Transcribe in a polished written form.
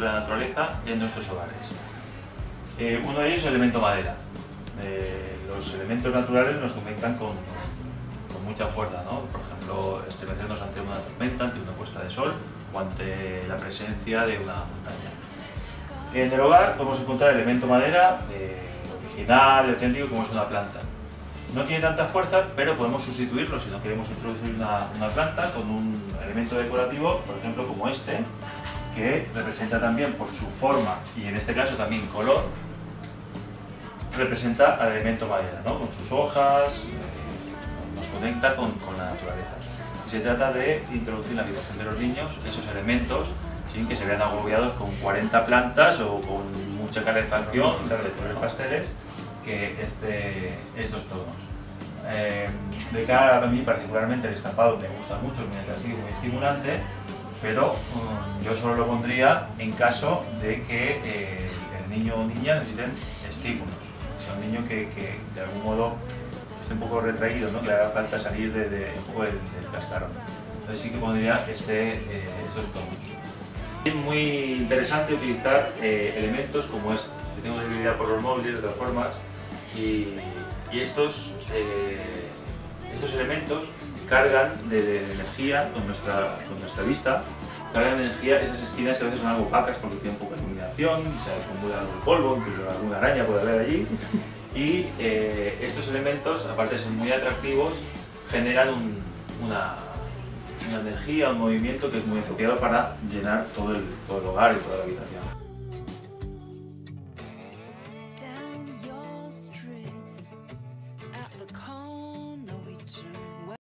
de la naturaleza en nuestros hogares. Uno de ellos es el elemento madera. Los elementos naturales nos conectan con mucha fuerza, ¿no? Por ejemplo, estremecernos ante una tormenta, ante una puesta de sol o ante la presencia de una montaña. En el hogar podemos encontrar el elemento madera original y auténtico, como es una planta. No tiene tanta fuerza, pero podemos sustituirlo si no queremos introducir una planta con un elemento decorativo, por ejemplo como este, que representa también por su forma y en este caso también color, representa al elemento madera, ¿no? Con sus hojas, nos conecta con la naturaleza. Y se trata de introducir en la habitación de los niños esos elementos sin que se vean agobiados con 40 plantas o con mucha calefacción de colores pasteles que estos tonos. De cara a mí particularmente el estampado me gusta mucho, es muy atractivo, muy estimulante, pero yo solo lo pondría en caso de que el niño o niña necesiten estímulos. O sea, un niño que de algún modo esté un poco retraído, ¿no? Que le haga falta salir un poco del cascarón. Entonces sí que pondría estos tonos. Es muy interesante utilizar elementos como este, que tengo dividido por los móviles de todas formas, y estos elementos cargan de energía con nuestra vista, cargan de energía esas esquinas que a veces son algo opacas porque tienen poca iluminación, se acumula algo de polvo, incluso alguna araña puede haber allí, y estos elementos, aparte de ser muy atractivos, generan una energía, un movimiento que es muy apropiado para llenar todo el hogar y toda la habitación.